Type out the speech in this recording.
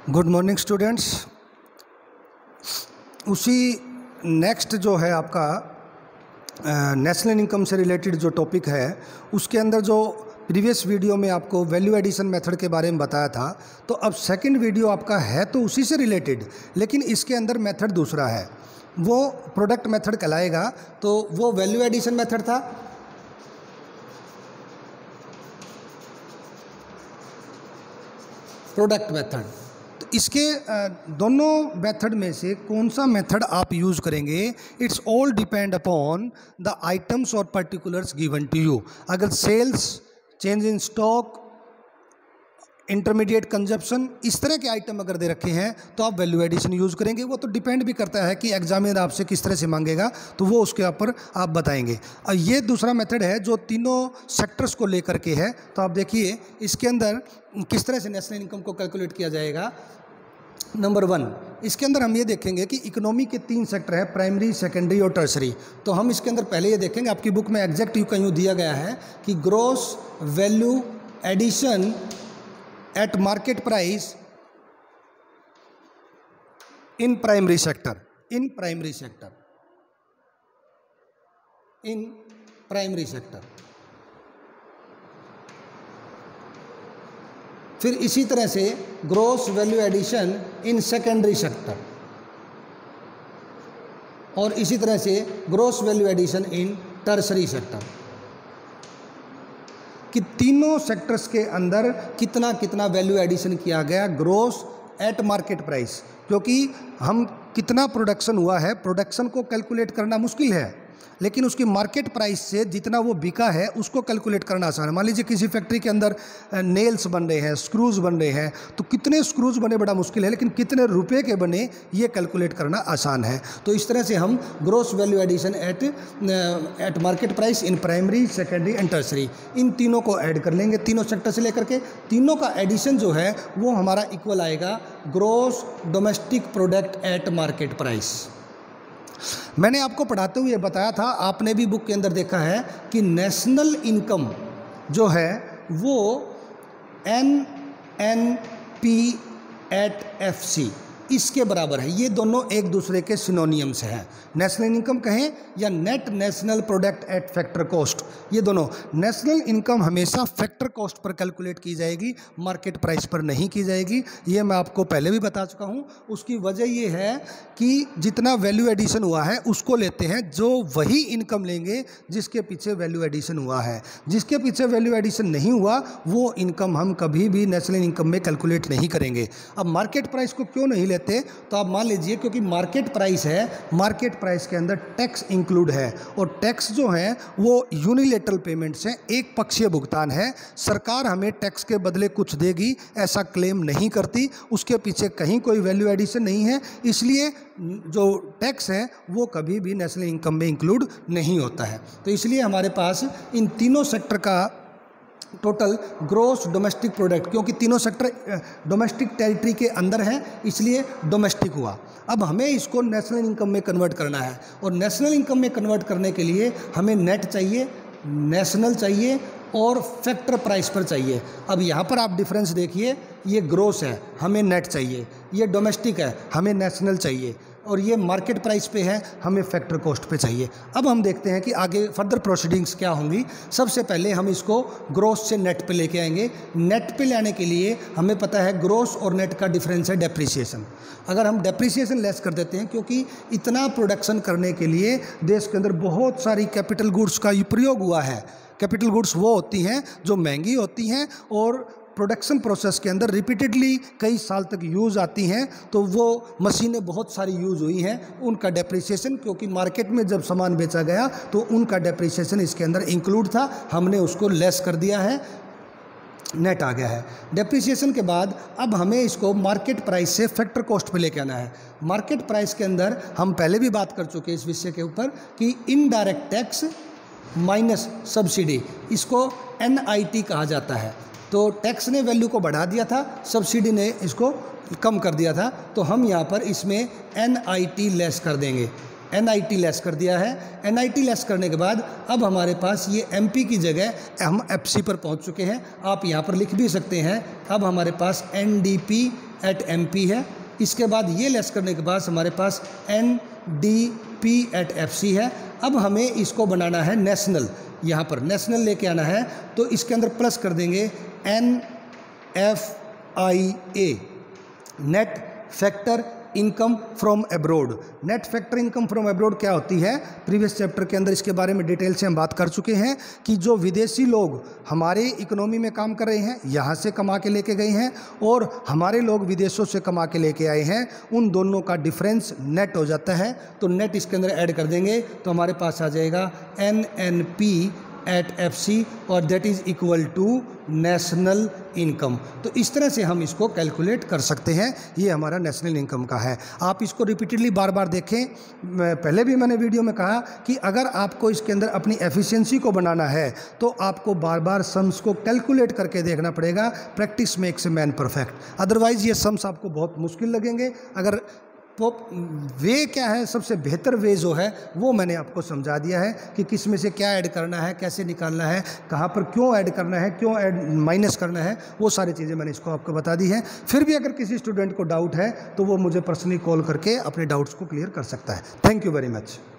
Good morning students. उसी next जो है आपका नेशनल इनकम से रिलेटेड जो टॉपिक है उसके अंदर जो प्रीवियस वीडियो में आपको वैल्यू एडिशन मेथड के बारे में बताया था, तो अब सेकंड वीडियो आपका है तो उसी से रिलेटेड, लेकिन इसके अंदर मेथड दूसरा है, वो प्रोडक्ट मेथड कहलाएगा। तो वो वैल्यू एडिशन मेथड था, प्रोडक्ट मेथड। तो इसके दोनों मेथड में से कौन सा मेथड आप यूज़ करेंगे, it's all depend upon the items और पर्टिकुलर्स गिवन टू यू। अगर sales, change in stock, intermediate consumption, इस तरह के आइटम अगर दे रखे हैं तो आप वैल्यू एडिशन यूज़ करेंगे। वो तो डिपेंड भी करता है कि एग्जामिनर आपसे किस तरह से मांगेगा, तो वो उसके ऊपर आप बताएंगे। और ये दूसरा मेथड है जो तीनों सेक्टर्स को लेकर के है। तो आप देखिए इसके अंदर किस तरह से नेशनल इनकम को कैलकुलेट किया जाएगा। नंबर 1, इसके अंदर हम ये देखेंगे कि इकोनॉमी के 3 सेक्टर है, प्राइमरी, सेकेंडरी और टर्सरी। तो हम इसके अंदर पहले ये देखेंगे, आपकी बुक में एग्जैक्ट यूँ कहीं दिया गया है कि gross value addition at market price in primary sector, in primary sector, in primary sector. फिर इसी तरह से gross value addition in secondary sector, और इसी तरह से gross value addition in tertiary sector, कि तीनों सेक्टर्स के अंदर कितना कितना वैल्यू एडिशन किया गया ग्रॉस एट मार्केट प्राइस। क्योंकि हम कितना प्रोडक्शन हुआ है, प्रोडक्शन को कैलकुलेट करना मुश्किल है, लेकिन उसकी मार्केट प्राइस से जितना वो बिका है उसको कैलकुलेट करना आसान है। मान लीजिए किसी फैक्ट्री के अंदर नेल्स बन रहे हैं, स्क्रूज बन रहे हैं, तो कितने स्क्रूज बने बड़ा मुश्किल है, लेकिन कितने रुपए के बने ये कैलकुलेट करना आसान है। तो इस तरह से हम gross value addition at market price in primary, secondary and tertiary, इन तीनों को ऐड कर लेंगे, तीनों सेक्टर से लेकर के। तीनों का एडिशन जो है वो हमारा इक्वल आएगा gross domestic product at market price. मैंने आपको पढ़ाते हुए बताया था, आपने भी बुक के अंदर देखा है कि नेशनल इनकम जो है वो NNP/FC इसके बराबर है। ये दोनों एक दूसरे के सिनोनियम्स हैं। नेशनल इनकम कहें या net national product at factor cost, ये दोनों। नेशनल इनकम हमेशा फैक्टर कॉस्ट पर कैलकुलेट की जाएगी, मार्केट प्राइस पर नहीं की जाएगी। ये मैं आपको पहले भी बता चुका हूँ। उसकी वजह ये है कि जितना वैल्यू एडिशन हुआ है उसको लेते हैं, जो वही इनकम लेंगे जिसके पीछे वैल्यू एडिशन हुआ है। जिसके पीछे वैल्यू एडिशन नहीं हुआ वो इनकम हम कभी भी नेशनल इनकम में कैलकुलेट नहीं करेंगे। अब मार्केट प्राइस को क्यों नहीं लेते, तो आप मान लीजिए क्योंकि मार्केट प्राइस है, मार्केट प्राइस के अंदर टैक्स इंक्लूड है, और टैक्स जो है वो यूनिलेटरल पेमेंट्स हैं, एक पक्षीय भुगतान है। सरकार हमें टैक्स के बदले कुछ देगी ऐसा क्लेम नहीं करती, उसके पीछे कहीं कोई वैल्यू एडिशन नहीं है, इसलिए जो टैक्स है वो कभी भी नेशनल इनकम में इंक्लूड नहीं होता है। तो इसलिए हमारे पास इन तीनों सेक्टर का टोटल ग्रॉस डोमेस्टिक प्रोडक्ट, क्योंकि तीनों सेक्टर डोमेस्टिक टेरिटरी के अंदर हैं इसलिए डोमेस्टिक हुआ। अब हमें इसको नेशनल इनकम में कन्वर्ट करना है, और नेशनल इनकम में कन्वर्ट करने के लिए हमें नेट चाहिए, नेशनल चाहिए और फैक्टर प्राइस पर चाहिए। अब यहाँ पर आप डिफरेंस देखिए, ये ग्रॉस है, हमें नेट चाहिए, ये डोमेस्टिक है, हमें नेशनल चाहिए, और ये मार्केट प्राइस पे है, हमें फैक्टर कॉस्ट पे चाहिए। अब हम देखते हैं कि आगे फर्दर प्रोसीडिंग्स क्या होंगी। सबसे पहले हम इसको ग्रॉस से नेट पे लेके आएंगे। नेट पे लाने के लिए हमें पता है ग्रॉस और नेट का डिफरेंस है डेप्रिसिएशन। अगर हम डेप्रिसिएशन लेस कर देते हैं, क्योंकि इतना प्रोडक्शन करने के लिए देश के अंदर बहुत सारी कैपिटल गुड्स का प्रयोग हुआ है। कैपिटल गुड्स वो होती हैं जो महंगी होती हैं और प्रोडक्शन प्रोसेस के अंदर रिपीटेडली कई साल तक यूज़ आती हैं, तो वो मशीनें बहुत सारी यूज़ हुई हैं, उनका डेप्रिसिएशन, क्योंकि मार्केट में जब सामान बेचा गया तो उनका डेप्रिसिएशन इसके अंदर इंक्लूड था, हमने उसको लेस कर दिया है, नेट आ गया है। डेप्रिसिएशन के बाद अब हमें इसको मार्केट प्राइस से फैक्टर कॉस्ट पे लेके आना है। मार्केट प्राइस के अंदर हम पहले भी बात कर चुके हैं इस विषय के ऊपर कि इनडायरेक्ट टैक्स माइनस सब्सिडी, इसको NIT कहा जाता है। तो टैक्स ने वैल्यू को बढ़ा दिया था, सब्सिडी ने इसको कम कर दिया था, तो हम यहाँ पर इसमें NIT लेस कर देंगे। NIT लेस कर दिया है। NIT लेस करने के बाद अब हमारे पास ये MP की जगह हम FC पर पहुंच चुके हैं। आप यहाँ पर लिख भी सकते हैं। अब हमारे पास NDP एट MP है। इसके बाद ये लेस करने के बाद हमारे पास NDP एट FC है। अब हमें इसको बनाना है नेशनल, यहाँ पर नेशनल लेके आना है, तो इसके अंदर प्लस कर देंगे NFIA, net factor income from abroad. Net factor income from abroad क्या होती है, प्रीवियस चैप्टर के अंदर इसके बारे में डिटेल से हम बात कर चुके हैं कि जो विदेशी लोग हमारे इकोनॉमी में काम कर रहे हैं, यहाँ से कमा के लेके गए हैं, और हमारे लोग विदेशों से कमा के लेके आए हैं, उन दोनों का डिफरेंस नेट हो जाता है। तो नेट इसके अंदर ऐड कर देंगे तो हमारे पास आ जाएगा NNP एट FC और that is equal to national income. तो इस तरह से हम इसको कैलकुलेट कर सकते हैं। ये हमारा नेशनल इनकम का है। आप इसको रिपीटेडली बार बार देखें। पहले भी मैंने वीडियो में कहा कि अगर आपको इसके अंदर अपनी एफिशिएंसी को बनाना है तो आपको बार बार सम्स को कैलकुलेट करके देखना पड़ेगा। Practice makes a man perfect. Otherwise ये सम्स आपको बहुत मुश्किल लगेंगे। अगर वे क्या है, सबसे बेहतर वे जो है वो मैंने आपको समझा दिया है कि किस में से क्या ऐड करना है, कैसे निकालना है, कहाँ पर क्यों ऐड करना है, क्यों ऐड माइनस करना है, वो सारी चीज़ें मैंने इसको आपको बता दी है। फिर भी अगर किसी स्टूडेंट को डाउट है तो वो मुझे पर्सनली कॉल करके अपने डाउट्स को क्लियर कर सकता है। Thank you very much.